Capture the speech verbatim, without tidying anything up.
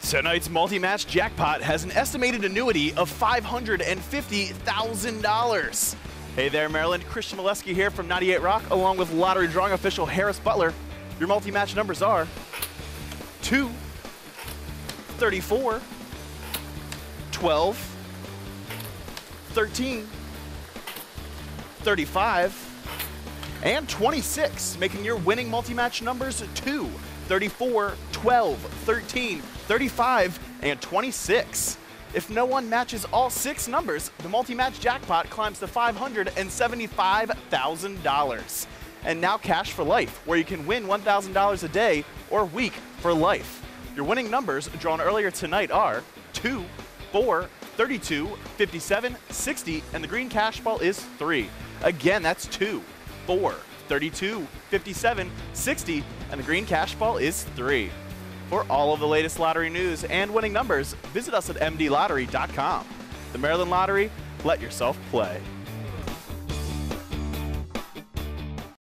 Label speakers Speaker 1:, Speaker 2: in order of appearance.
Speaker 1: Tonight's multi-match jackpot has an estimated annuity of five hundred fifty thousand dollars. Hey there, Maryland. Christian Molesky here from ninety-eight Rock, along with lottery drawing official Harris Butler. Your multi-match numbers are two, thirty-four, twelve, thirteen, thirty-five, and twenty-six, making your winning multi-match numbers two, thirty-four, twelve, thirteen, thirty-five, and twenty-six. If no one matches all six numbers, the multi-match jackpot climbs to five hundred seventy-five thousand dollars. And now cash for life, where you can win one thousand dollars a day or week for life. Your winning numbers drawn earlier tonight are two, four, thirty-two, fifty-seven, sixty, and the green cash ball is three. Again, that's two, four, thirty-two, fifty-seven, sixty, and the green cash ball is three. For all of the latest lottery news and winning numbers, visit us at M D lottery dot com. The Maryland Lottery, let yourself play.